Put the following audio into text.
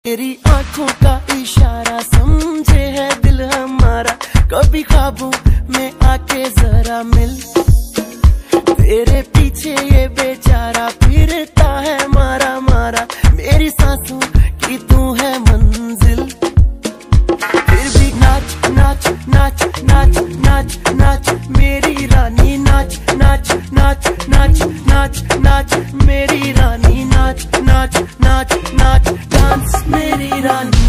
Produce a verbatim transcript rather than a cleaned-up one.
तेरी आंखों का इशारा समझे है दिल हमारा, कभी ख्वाबों में आके जरा मिल। तेरे पीछे ये बेचारा फिरता है मारा मारा, मेरी सांसों की तू है मंजिल। फिर भी नाच नाच नाच नाच नाच नाच मेरी रानी, नाच नाच नाच नाच नाच नाच मेरी रानी, नाच नाच नाच नाच डांस मेरी रानी।